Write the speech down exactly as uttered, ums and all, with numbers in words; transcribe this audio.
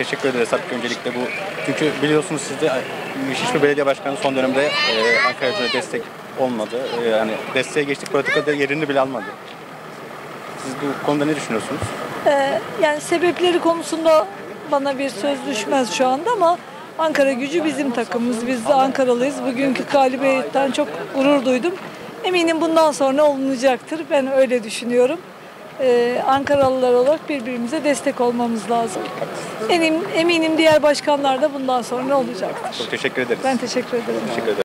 teşekkür ederiz tabii öncelikle bu. Çünkü biliyorsunuz siz de hiçbir belediye başkanı son dönemde e, Ankara Gücü'ne destek olmadı. E, yani desteğe geçtik, politikada yerini bile almadı. Siz bu konuda ne düşünüyorsunuz? Ee, yani sebepleri konusunda bana bir söz düşmez şu anda ama Ankara Gücü bizim takımımız. Biz de Ankaralıyız. Bugünkü galibiyetten çok gurur duydum. Eminim bundan sonra olunacaktır. Ben öyle düşünüyorum. Ee, Ankaralılar olarak birbirimize destek olmamız lazım. Eminim, eminim diğer başkanlar da bundan sonra olacaktır. Çok teşekkür ederiz. Ben teşekkür ederim. Teşekkür ederim.